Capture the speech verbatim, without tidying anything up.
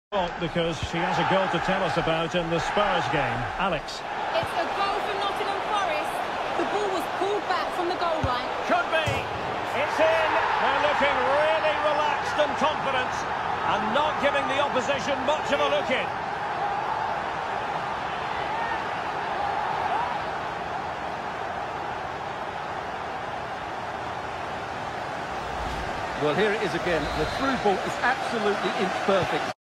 Because she has a goal to tell us about in the Spurs game. Alex. It's a goal for Nottingham Forest. The ball was pulled back from the goal line. Could be. It's in. They're looking really relaxed and confident and not giving the opposition much of a look in. Well, here it is again. The through ball is absolutely imperfect.